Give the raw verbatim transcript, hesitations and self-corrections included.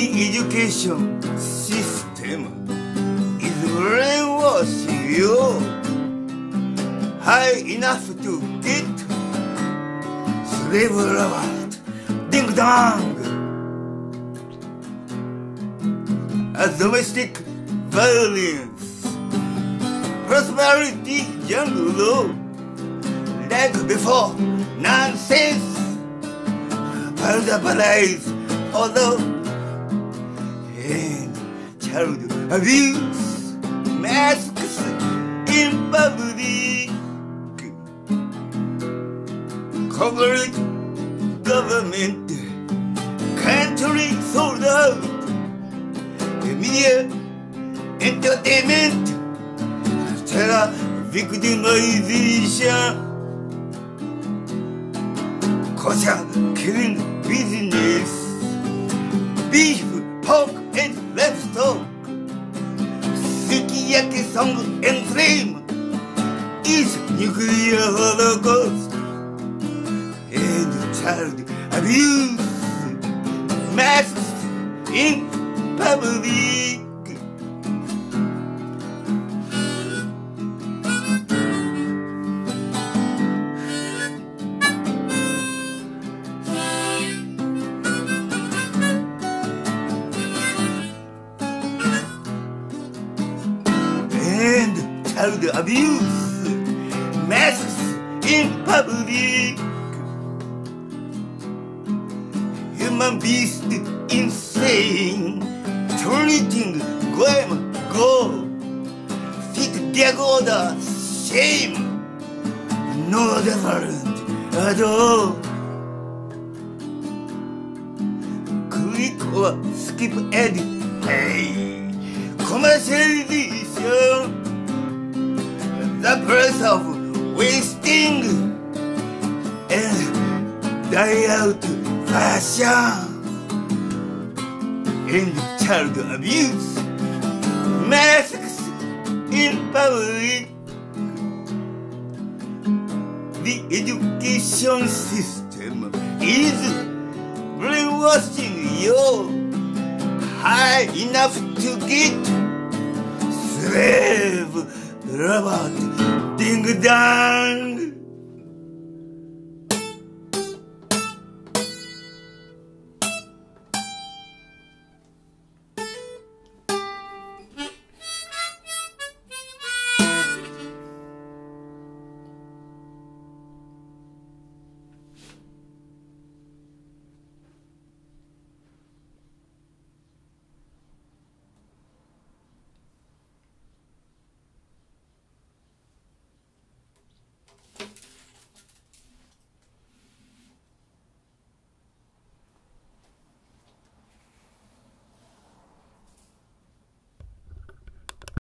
The education system is brainwashing you high enough to get slave robot, ding dong. A domestic violence, prosperity jungle, like before, nonsense, paradise, although, and child abuse, masks in public, corporate government, country sold out, media, entertainment, terror, victimization, kosher killing business, beef, pork, and livestock, sukiyaki song and flame is nuclear holocaust, and child abuse, masks in public. And child abuse, masks in public, human beast insane, treating glam go, fit gag order, shame, no different at all. Click or skip edit, hey, commercialization, the price of wasting and die out fashion, and child abuse, masks in public. The education system is brainwashing you high enough to get slave robot ding dong.